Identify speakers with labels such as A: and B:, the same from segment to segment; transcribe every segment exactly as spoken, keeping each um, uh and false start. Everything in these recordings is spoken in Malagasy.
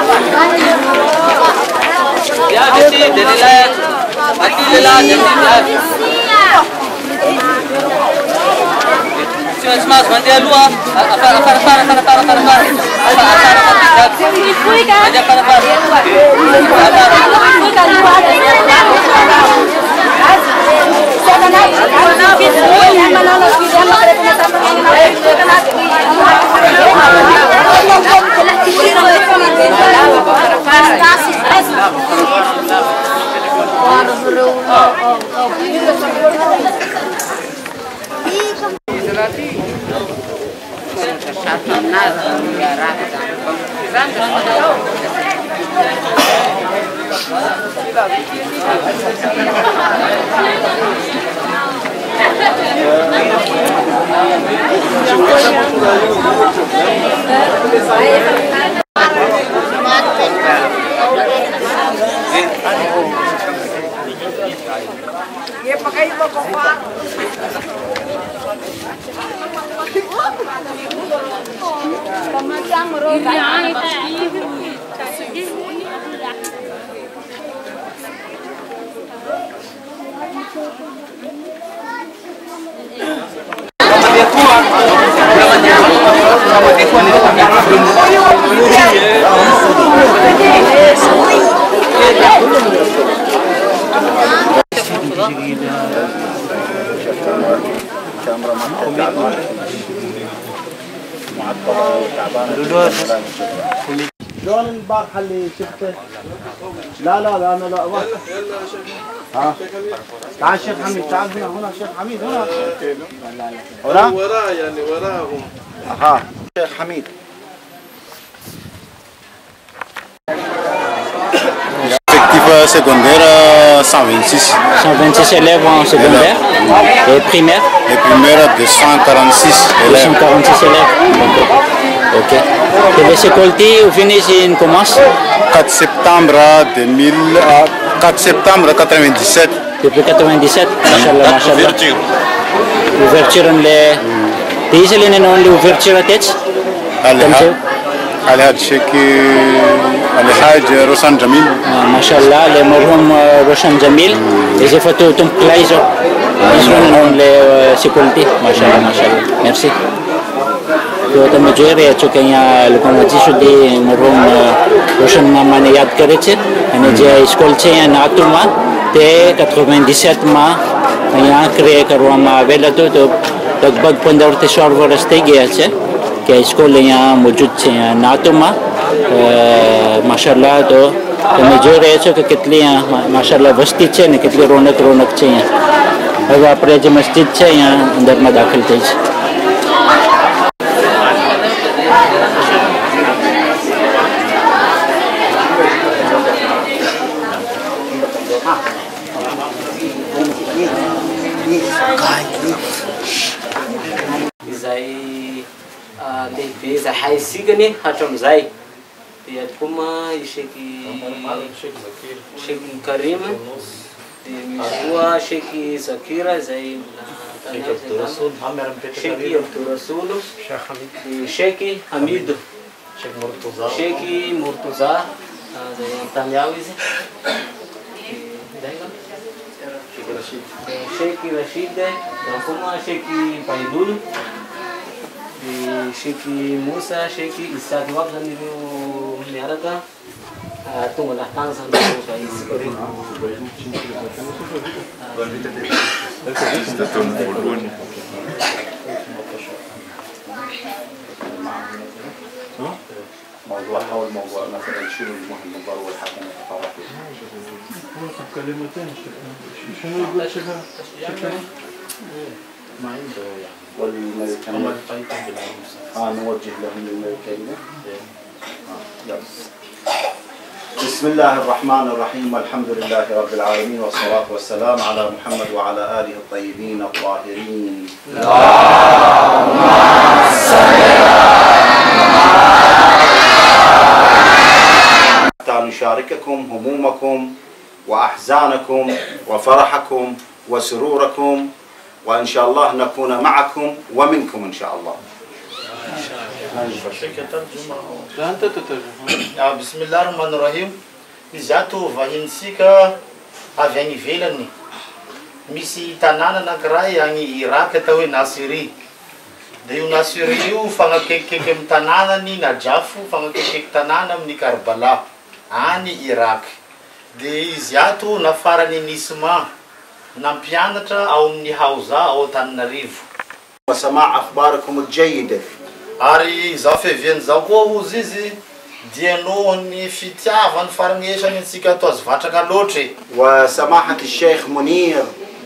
A: يا بنتي دليلات دليلات شو اسمه سوندي لوا أفر أفر أفر أفر أفر أفر أفر
B: ये पकाई तो कोपा Pemacang meroga.
C: شلون البارحة اللي شفته؟ لا لا لا انا لا أبغى. ها تعال شيخ حميد تعال هنا هنا شيخ حميد هنا. هنا؟
D: وراء يعني وراهم.
C: ها شيخ حميد.
E: Effectif secondaire cent vingt-six.
F: cent vingt-six élèves en secondaire et primaire.
E: Les primaires deux cent quarante-six élèves.
F: deux cent quarante-six élèves. Ok. Et les sécurité, vous finissez, ils commencent
E: quatre septembre deux mille, quatre septembre quatre-vingt-dix-sept.
F: depuis quatre-vingt-dix-sept. Machallah, machallah.
E: Ouverture.
F: Ouverture les pays c'est les ouverture à tête.
E: الحاج شيكي الحاج روشان جميل.
F: ما شاء الله المرحوم روشان جميل. إذا فتو تم كلايزو. يسون لسيكولتي. ما شاء الله ما شاء الله. Merci. तो તમે જોઈ રહ્યા છો કે અહીંયા લોકો હજી સુધી મરહુમ રોશન મામાને યાદ કરે છે અને જે સ્કૂલ છે અહીંયા નાતુમાં તે quatre-vingt-dix-sept માં અહીંયા ક્રિએટ કરવામાં આવેલ હતું તો લગભગ પંદર થી સોળ વર્ષ થઈ ગયા છે કે સ્કૂલ અહીંયા મોજૂદ છે અહીંયા નાતુમાં માશાલ્લાહ તો તમે જોઈ રહ્યા છો કે કેટલી માશાલ્લાહ વસ્તી છે ને કેટલી રોનક રોનક છે અહીંયા હવે આપણે જે મસ્જિદ છે અહીંયા અંદરમાં દાખલ થઈ છે
A: إذا حيسيقني هاتم زي يتكما يشكي شكي كريم مشروع شكي سكيرة زي شكي عبد الرسول شكي حميد شكي مرتضى زي تانياوي شكي رشيد كما شكي بايدول شيكي موسى شيكي إستاذ وابن مياركا تونغ لحتان سانتو كايس
C: موضوع حول موضوع مثلا شنو المهم الضروري والحاكم والتطرف
D: كلمتين شنو يقول شيخنا؟ ما عنده يعني
C: والملكين آه نوجه لهم الملكين آه. بسم الله الرحمن الرحيم والحمد لله رب العالمين والصلاة والسلام على محمد وعلى آله الطيبين الطاهرين. اللهم صل حتى نشارككم همومكم وأحزانكم وفرحكم وسروركم وإن شاء الله نكون معكم ومنكم إن شاء الله.
D: لا أنت تترجم.
C: بسم الله الرحمن الرحيم. Izato vahinsika avy any ivelany. Misy tanàna anankiray agny Irak atao hoe Nasiri. Dia io Nasiri io fagnakekikeky amin'ny tanànany Najafo, fagnakekikeky tanàna amin'ny Karbala, any Irak. Dia izy ato nafarany Nisma, nampianatra ao amin'ny Hausa ao Antananarivo.
G: وسماع أخباركم الجيدة.
C: Ary zao fiaviany zao koa hozy izy dia nohon'ny fitiavany farangesany antsika ato azy vatraka loatra.
G: وسماحة الشيخ منير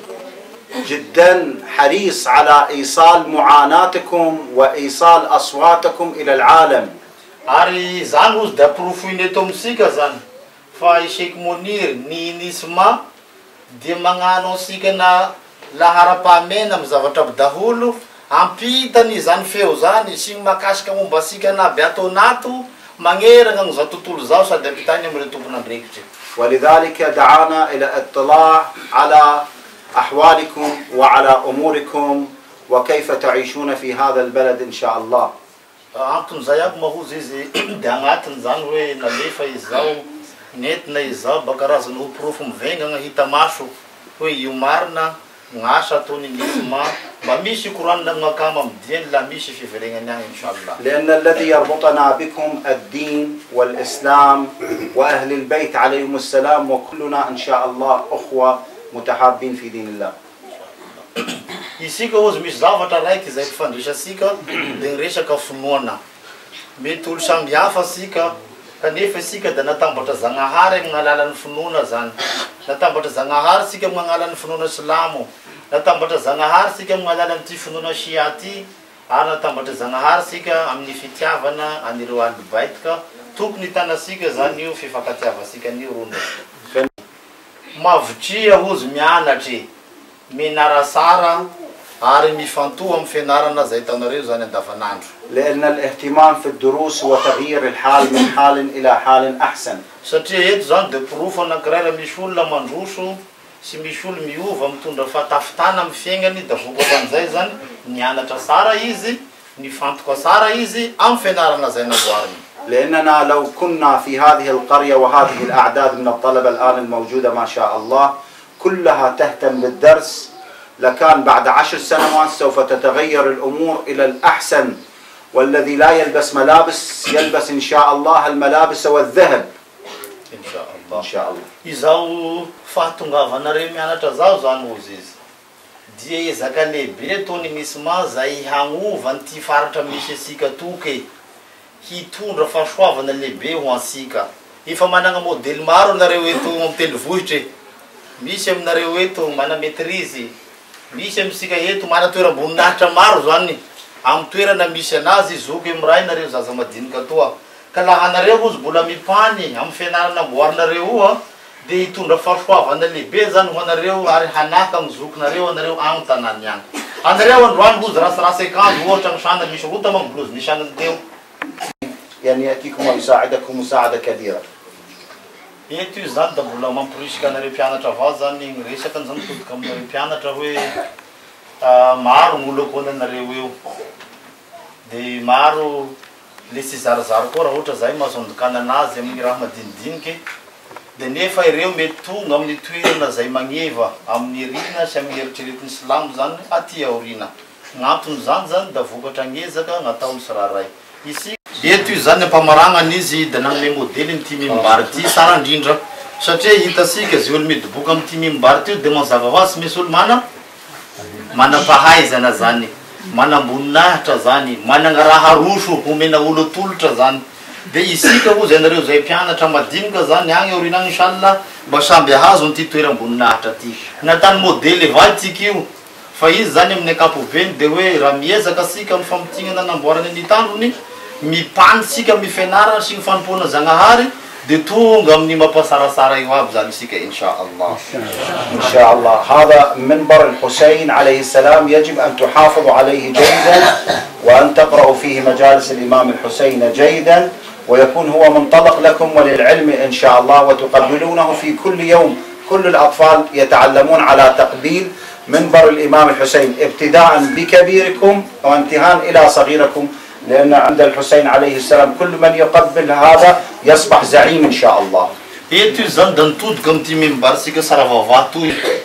G: جدا حريص على إيصال معاناتكم وإيصال أصواتكم إلى العالم.
C: Ary zany hozy da porofony eto amitsika zany fa i Sheikh Munir ny Nisma dia magnano ansika na laharam-pahamena amin'ny zavatra daholo ampitany zany feo zany sy makasika momba asika naby ato anato magnerana ny zao tontolo zao sady ampitany amin'ireo tompon'andraikitry.
G: ولذلك دعانا إلى الاطلاع على أحوالكم وعلى أموركم وكيف تعيشون في هذا البلد إن شاء الله.
C: Anton'izay aby mahozy izy dia agnatiny zany hoe nalefa izao nentina izao bakarazany ho porofo mivengana hita maso hoe io marina gn'asa ataony Nisma mba misy koranina makamaamidiany la misy fiveregnany agny inshallah.
G: لأن الذي يربطنا بكم الدين والإسلام وأهل البيت عليهم السلام وكلنا إن شاء الله أخوة متحابين في دين الله.
C: Isika hozy misy zavatra raiky izay mifandrisasika dia resaka finoana. Mety olo samby hafa sika kanefa isika da natambatra Zagnahary amin'ny alalan'ny finoana zany. Natambatra Zagnahary sika amin'ny alalan'ny finoana Silamo. Natambatra Zagnahary sika amin'ny alalan'ny ty finoana Shia ty. Ary natambatra Zagnahary sika amin'ny fitiavana anireo Ahlul-Bait ka tokony hitanasika zany io fifankatiavasika an'io rony. Mavotria hozy mianatry mianara sara ary mifantoha amin'ny fianarana zay hitanareo zany andavanandro.
G: لأن الاهتمام في الدروس هو تغيير الحال من حال إلى حال أحسن.
C: Satria eto zany dia porofo anankiray raha misy olona mandroso sy misy olo miova mitondra fahatafitana amin'ny fiainany da vokapan'izay zany mianatra sara izy, mifantoka sara izy amin'ny fianarana zay namboariny.
G: لأننا لو كنا في هذه القرية وهذه الأعداد من الطلبة الآن الموجودة ما شاء الله كلها تهتم بالدرس لكان بعد عشر سنوات سوف تتغير الأمور إلى الأحسن والذي لا يلبس ملابس يلبس إن شاء الله الملابس والذهب
C: إن شاء الله.
G: إن شاء الله.
C: Izao fahatongavanareo mianatra zao zany hozy izy. Dia ezaka lehibe tony Nisma zay hagnova an'ity faritra misy asika toky hitondra fahasoavana lehibe ho ansika. Efa manana modely maro nareo eto amin'ny tendrombohitra. Misy aminareo eto mana maîtrise, misy amintsika eto mana toeram-boninahitra maro zany amin'ny toerana misy anazy zoky amiray nareo zaza madinika toa. Ka laha anareo hozy mbola mipany amin'ny fianarana amboarinareo io dia hitondra fahasoavana lehibe zany ho anareo ary hanaka amin'ny zokinareo anareo agny tanany agny. Anareo androany hozy rasirasy akanjo ohatra ny sana misy rota amin'ny blouse ny sanany teo.
G: يعني يأتيكم ويساعدكم مساعدة كبيرة.
C: Eto io zany da mbola mampirisika anareo mpianatra avao zany ny resaka zany mitodika aminareo mpianatra hoe maro gn'olo akonanareo eo. Dia maro le tsy zarazara koa raha ohatra zay mahazondokana anazy amin'ny raha madinidiniky. Dia nefa ireo mety tonga amin'ny toerana zay magneva amin'ny rina sy amin'ny eritreretin'ny Silamo zany aty aorina. Gn'antony zany zany da vokatra ngezaka gn'ataony siraray. Isika eto io zany ampamaragnany izy da nagnome modely n'ity mimbary ty sara indrindra satria hitasika zay olo midoboka amin'ity mimbary ty dia mazava ho azy misy olo mana manam-pahaizana zany, manam-boninahitra zany, manana raha roso homena olo atolotra zany. Dia isika hozy anareo zay mpianatra madinika zany agny aorina agny inshallah mba samby ahazo n'ity toeram-boninahitra ty. Natany modely avao tsika io fa izy zany amin'ny ankapobeny dia hoe raha miezaka asika amin'ny famitignana namboarany ny tandrony mipanitsika amin'ny fianarana sy ny fanompoana Zagnahary dia tonga amin'ny mampasarasara io aby zany isika inshallah.
G: إن شاء الله. هذا منبر الحسين عليه السلام يجب أن تحافظوا عليه جيدا وأن تقرأوا فيه مجالس الإمام الحسين جيدا ويكون هو منطلق لكم وللعلم إن شاء الله وتقبلونه في كل يوم. كل الأطفال يتعلمون على تقبيل منبر الإمام الحسين ابتداء بكبيركم وانتهاء إلى صغيركم لأن عند الحسين عليه السلام كل من يقبل هذا يصبح زعيم إن شاء الله.
C: Eto zany da nitody amin'ity membarisika saravavato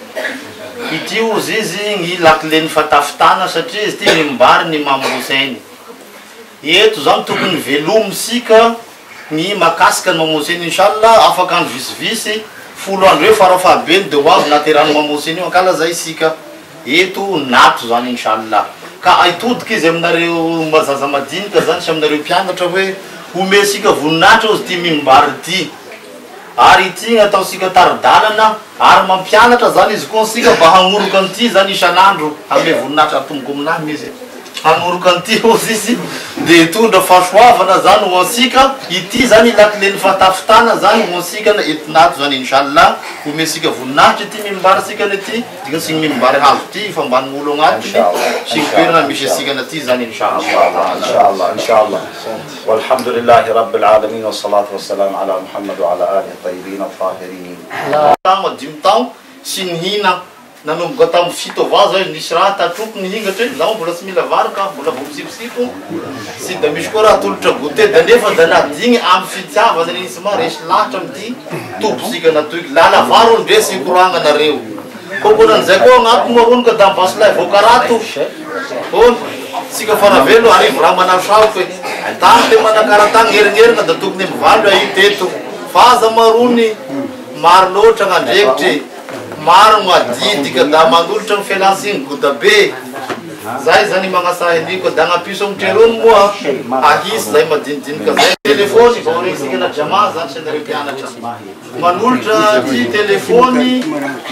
C: ity ozy izy ny lakileny fatafitana satria izy ty membary ny Imam Hussein. Eto zany tokony velomitsika ny makasika ny Imam Hussein inshallah afaka andro visivisy folo andro eo farafahabeny de hoavy naterano Imam Hussein io ankalaza isika eto nato zany inshallah. Ka aitodiky izy aminareo mazaza madinika zany sy aminareo mpianatra hoe omesika voninahitra ozy ty membary ty. Ary ity ataosika taridalana ary mampianatra zany izy koa sika mba hagnoroka an'ity zany isan'andro ame voninahitra atomoko aminahy izy hagnoroka an'ity ozy izy de hitondra fahasoavana zany ho ansika ity zany lakileny fatafitana zany ho ansika na etinato zany inshallah omesika voninahitra ity membarysika ity dika sy membary hazo ty famban'ny olo agnatiny sy ny toerana misy asika naty zany inshallah
G: inshallah inshallah. Walhamdulillahi rabbil alamin wassalatu wassalamu ala Muhammad wa ala alihi tayyibin at-tahirin.
C: Dimy tao sy nihina nanomboka tamin'ny fito avao zay nisy raha tatroko nihingatra zaho mbola tsy mila vary ka mbola vao misiposipo sy da misy koa raha tolotra gote da nefa da nadigny amin'ny fitiavana reny sy maresy lahatra amity toposika natoiky lala varo ndre sy koranga nareo kokonan'izay koa agnaty moarony ka da mbasolay voakarato ony sika faravelo arivo raha manasako e tany te manakaratany herinherina da tokony mivalo ahy teto faza marony maro loatra gn'andrekitry maro gn'adidika da manolotra ny fialantsiny godabe zay zany magnasahy aniko da agnapiso amitrerony moa ahisy zay madinidinika zay telefony vao resika na jama zany sy anareo mpianatra manolotra ty telefony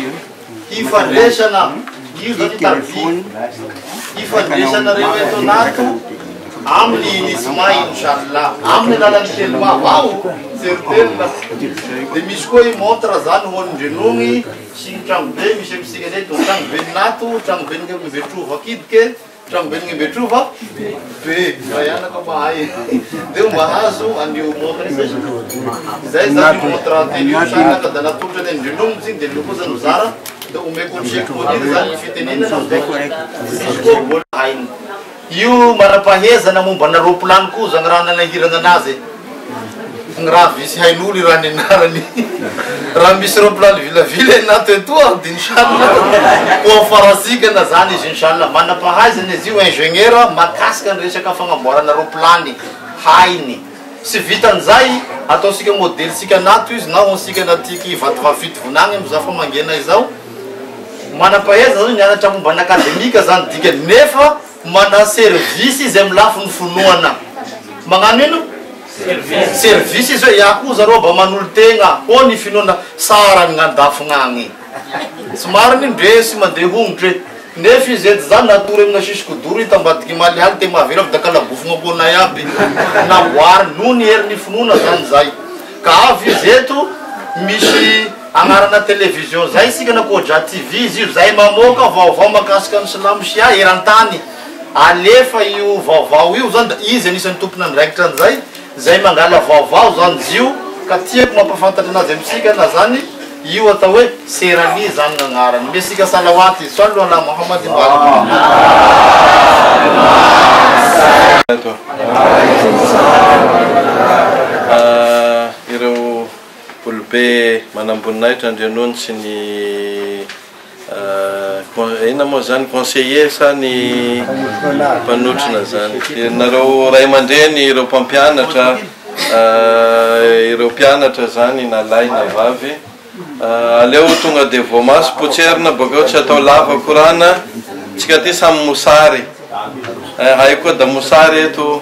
C: ifandresana io zany tarbi ifandresanareo eto anato amin'ny nismay inshallah amin'ny lalany telma vao certain de misy koa i montre zany honindrenogny sy ny tragno be misy amitsika neto tragno be nato tragno be ny betrova kidike tragno be ny betrova be rayanaka mahay de mahazo anio montre zay zany montre teny inshallah ka da natolotra ny ndrenogny ziny de loko zany zara da omeko check modele zany fitenenana misy koa mbola hainy io manapahezana momba na ropolany koa zany raha nanahirana anazy ny raha visy hain'olo i raha ny anarany raha misy ropolany vilavila nato etoa de inshallah ho afarasika na zany izy inshallah manapahaizana izy io ingénieur makasika ny resaka fagnamboarana ropolany hainy sy vitan'izay ataosika modelesika nato izy na honsika natiky vatovavity vonagny amza fa mangena izao manapaheza zany nianatra momba n'akademika zany dika nefa mana service izy amin'ny lafiny fonoana magnano ino service izy hoe iakoho zareo mba manolo tegna o ny finoana sara ny gn'andafogna agny somary ny ndre sy mandeha hongotry nefa izy ety zany natory amina sisikodoro ita mbadiky malihaly te mavela fa da kalabofogna ambonay aby naboary no ny herin'ny finoana zany zay ka avy izy eto misy agnarana televizion zay isika na kodra tv izy io zay mamoka vaovao makasika ny silamo sia erantany alefa io vaovao io zany da izy anisan'ny tompony andraikitra an'izay zay mangala vaovao zany zio ka tiako mampafantatra anazy amitsika na zany io atao hoe serali zany gn'agnarany mesika salawaty sallu ala Muhammad
D: ireo olobe manamboninahitra andrianony sy ny ina moa zany conseiller sa ny mpanotrona zany nareo ray aman-dreny ireo mpampianatra ireo mpianatra zany na lahy na vavy aleo tonga de voamaso potserina bakeo tsy atao lava korana tsika ty samy mosary hay koa da mosary eto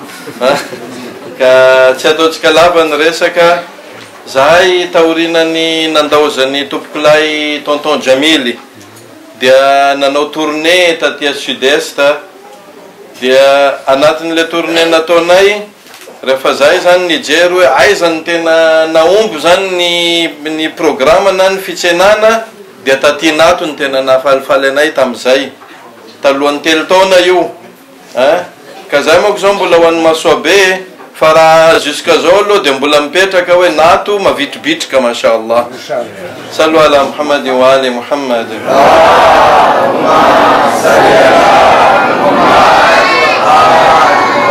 D: ka tsy ataotsika lava ny resaka zahay taorinany nandaozany tompokolay tonton Jamily dia nanao tournée taty sud-est dia anatin'le tournée nataonay rehefa zay zany nijery hoe aiza ny tena naomby zany ny ny programme na ny fitsenana dia taty nato ny tena nahafalifaly anay tam'izay talohan'ny telo taona io eh ka zay moa zao mbola ho an'ny masoabe fa raha jusqu'à zao aloha dia mbola mipetraka hoe nato mavitribitrika mashallah sallu ala Muhammad wa ali Muhammad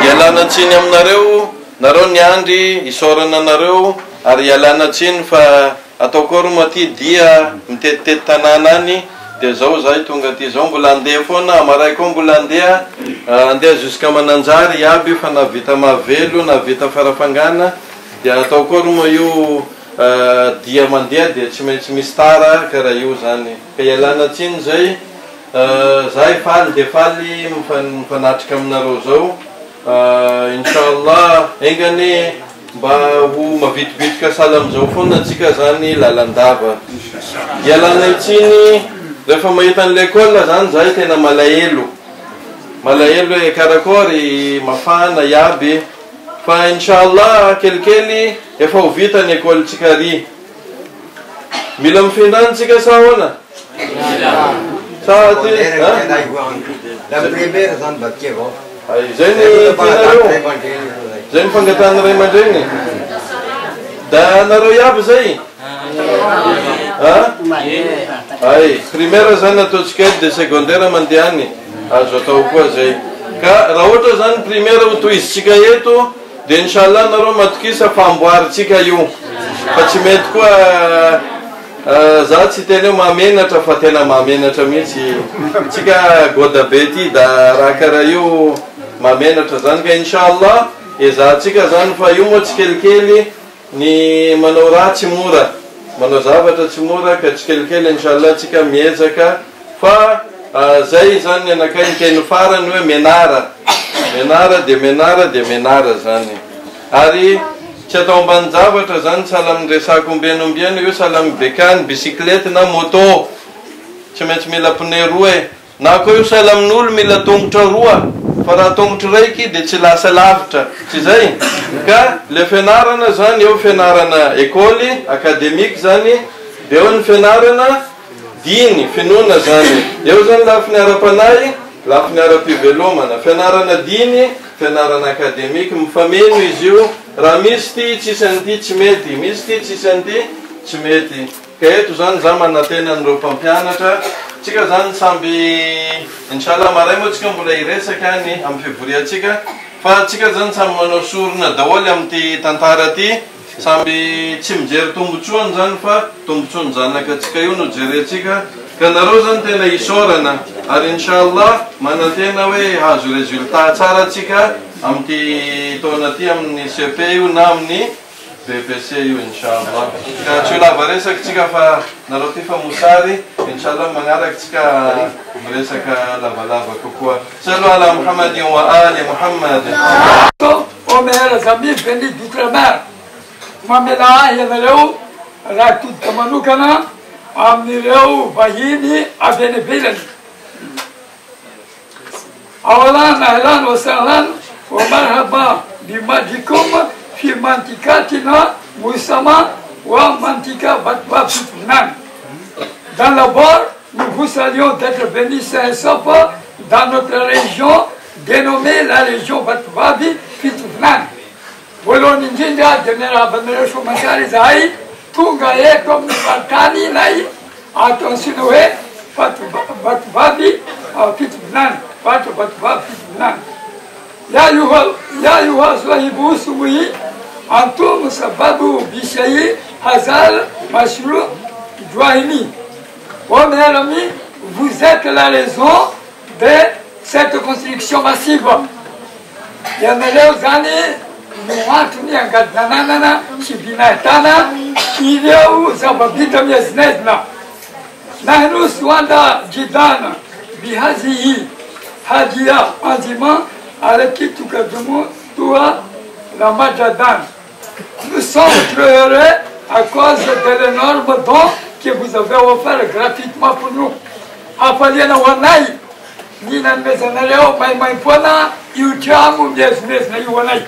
D: ialana tsiny aminareo nareo niandry isorana anareo ary ialana tsiny fa ataoko ro maty dia mitetitety tanàna any dia zao zahay tonga ty zao mbola andeha foana amaray koa mbola andeha andeha jusqu'à mananjary iaby fa na vita mavelo na vita farafangana dia ataoko ro mo io dia mandeha dia tsy maintsy misy tara karaha io zany ka ialana tsiny zay zahay faly dia faly mifanatrika aminareo zao inshallah engany mba ho mavitibitika sala amizao foana atsika zany lalandava ialana itsiny rehefa mahita ny lekôla zany zahay tena malahelo malahelo hoe karakory mafana iaby fa inshallah kelikely efa ho vita ny ekôly tsika ry mila mifindrantsika sa hoana sa ty ay zay ny tinareo zay ny fangatahana ray aman-dreny da nareo iaby zay ay primaire zany ataotsika edy de secondaire mandehany azo atao koa zay ka raha ohatra zany primaire ho toizitsika eto de inshallah nareo matokisa famboaritsika io fa tsy mety koa za tsy tena eo mahamenatra fa tena mahamenatra mihitsy tsika goda be ty da raha karaha io mahamenatra zany ka inshallah ezahatsika zany fa io moa tsy kelikely ny manao raha tsy mora manao zavatra tsy mora ka tsy kelikely inshallah tsika miezaka fa zay zany ny anakainy teny farany hoe menara menara de menara de menara zany ary tsy atao ambany zavatra zany sahala amindresako ombianombiano io sahala amibekany bicyclette na moto tsy maintsy mila pneu roa e na koa io sahala amin'olo mila tongotra roa fa raha tongotra raiky de tsy lasa lavitra tsy zay ka le fianarana zany eo fianarana ekôly akademika zany de eo ny fianarana diny finoana zany eo zany lafiny ara-panay lafiny ara-pivelomana fianarana diny fianarana akademika mifameno izy io raha misy ty tsisy an'ity tsy mety misy ty tsisy an'ity tsy mety ka eto zany za manantena an'ireo mpampianatra tsika zany samby inshallah maray moa tsika mbola iresaka any amin'ny fivoriatsika fa tsika zany samby manao sorona daholy amity tantara ty samby tsy mijery tombotsoany zany fa tombotsony zanakatsika io no jerentsika ka nareo zany tena isorana ary inshallah manantena hoe hazo resultat tsara tsika amity taona ty amin'ny C P io na amin'ny B P C io inshallah ka tsy ho lava resaky tsika fa nareo ty fa mosary inshallah magnaraky tsika miresaka lavalava kokoa sallu ala muhammadin wa ali muhammad
B: ô meus amigos venus d'outre-mer mamela ianareo raha todika manokana amin'ireo vahiny avy any ivelany awalan ahlan wa sahlan wa marhaba bimadrikum fi mantikatina musama wa mantika batwa fitnan. Dans le bord, nous vous saluons d'être venus saint et sauf dans notre région dénommée la région Batwabi Fitnan. Bolon Ninja General Banderesho Masari Zai, Tunga Ekom Batani Nai, attention, Batwabi Fitnan, Batwabi Fitnan. Ya Yuha Swahibu Sumi, Antum Sababu Bishayi, Hazal, Mashrou, Dwahimi. Oh mes amis, vous êtes la raison de cette construction massive. Il y a des années, nous avons mis en Gadanana, Chibinatana, il y a où ça va vite à Miesnezna. Nahnu Swanda Jidana, Bihazi, Hadia, Anzima, Aleki Tukadumu, Tua, la Majadan. Nous sommes très heureux à cause de l'énorme don que vous avez offert gratuitement pour nous. Afaliana wanai, nina mezanaleo mai mai pona, iuchamu miesnes na yuwanai.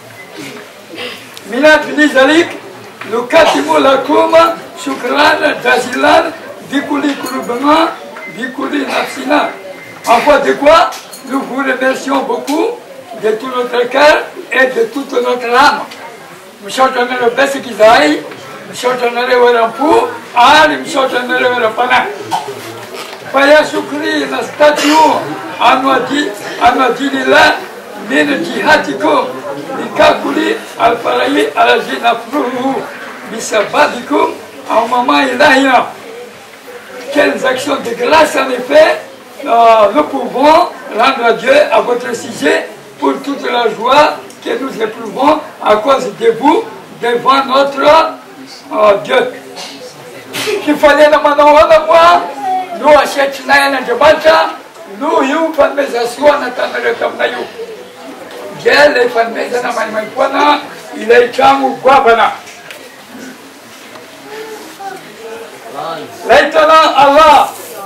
B: Minat nizalik, lukatimu lakuma, shukran, dazilan, dikuli kurubana, dikuli nafsina. En foi de quoi, nous vous remercions beaucoup de tout notre cœur et de toute notre âme. Mshotana le best kizai, mshotana warampu, ali mshotana warapana. Faya shukri na statue anwadi anwadilila من جهتكم لكاكولي الفرعي الذي نفعله بسببكم au moment إلهنا. Quelles actions de grâce en effet euh, nous pouvons rendre à Dieu à votre sujet pour toute la joie que nous éprouvons à cause de vous devant notre euh, Dieu. Qu'il fallait nous nous achetons na jabata nous yu fan mezasua na tanere tamnayu. Gele fan mezana mai mai pana ilai chamu guabana. ليتنا الله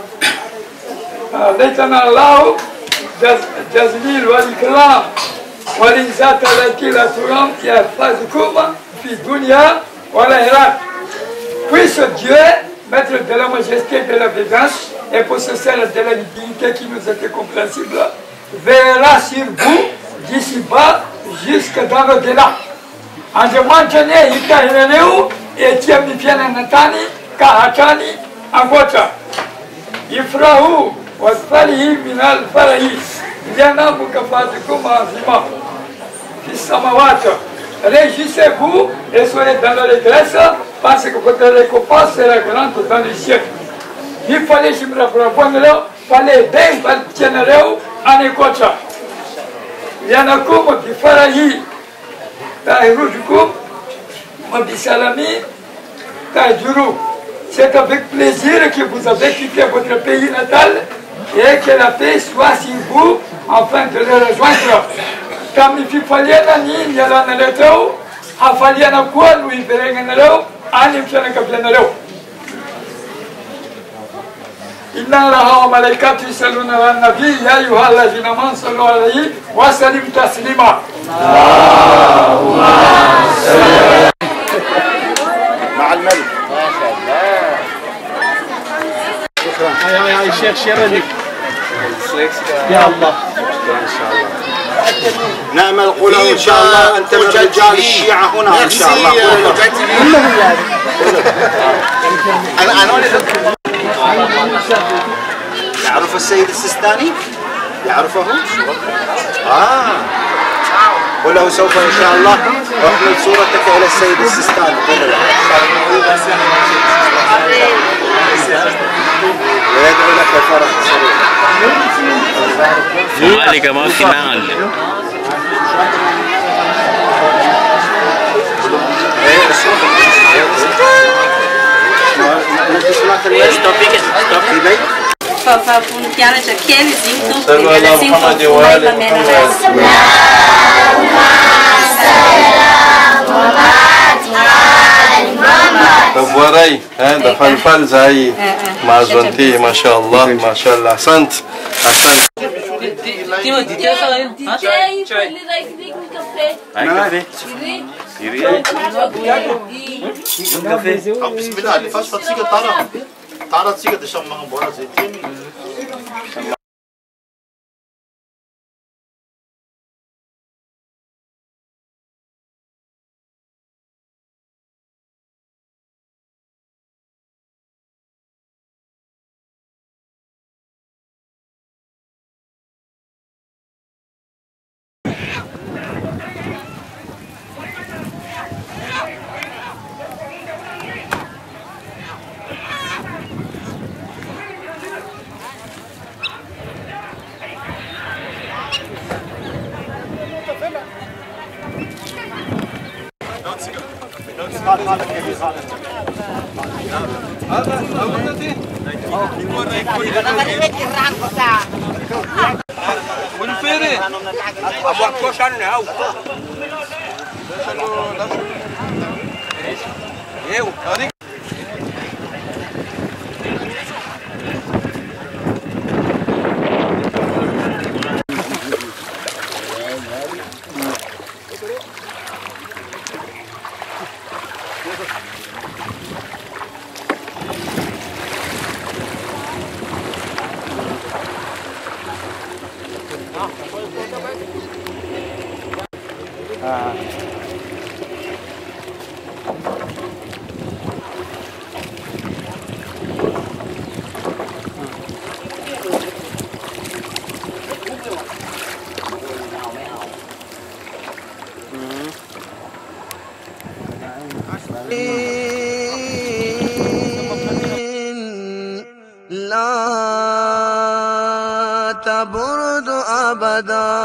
B: ليتنا الله جزميل والإكرام والإنسات التي لا ترام يحفظكم في الدنيا والآخرة. Puisse Dieu, maître de la majesté et de la présence et possesseur de la dignité qui nous était compréhensible, verra sur vous d'ici-bas jusque dans l'au-delà. En demandant Ikahireneu et Tiamifiana Natani, Kahachani Angota Ifrahu Wasfalihi Minal Farahi Yana Mukafatukum Azima Fissamawat. Réjouissez-vous et soyez dans l'allégresse parce que votre récompense sera grande dans les cieux. Il fallait que je me rappelle, il fallait bien que en Écocha. Yana Kum di Farahi Tahirujukum Mabisalami Tahijuru. C'est avec plaisir que vous avez quitté votre pays natal et que la paix soit sur vous afin de le rejoindre. Comme il fallait nani, il y a la naletao, a fallu na quoi nous y verrons naleo, anim chana kaplanaleo. Inna Allah wa malaikatu yusalluna ala nabi ya ayyuha alladhina amanu sallu alayhi wa sallimu taslima. Allahumma salli
G: مع الملك.
H: هاي هاي هاي شيخ شيرني يا الله
G: ان شاء الله نعمل قوله ان شاء الله انت من رجال الشيعه هنا ان شاء الله. انا انا يعرف السيد السيستاني؟ يعرفه؟ اه وله سوف ان شاء الله احمل صورتك الى السيد السيستاني. ويدعو لك الفرح السريع.
F: عليك ما في نعل.
I: ففونتيانا جاكيل زينتو بيانا زينتو فوما بمنا راس
D: فوراي هذا فلفل زي مع زونتي ما شاء الله ما شاء الله احسنت احسنت.
A: Timo di te sa ngayon? Ha?
I: Chai, chai.
D: Ay kafe.
C: Kafe. Bismillah, faz fatica tara. Tara siga deixar uma bola zaitin.
J: لا تبرد أبدا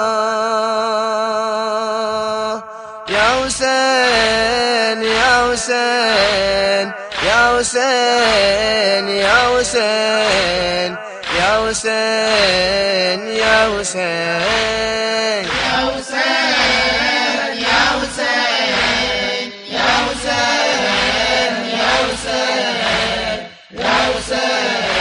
J: يا حسين يا حسين يا حسين يا حسين يا حسين يا حسين يا حسين يا حسين يا حسين يا حسين يا حسين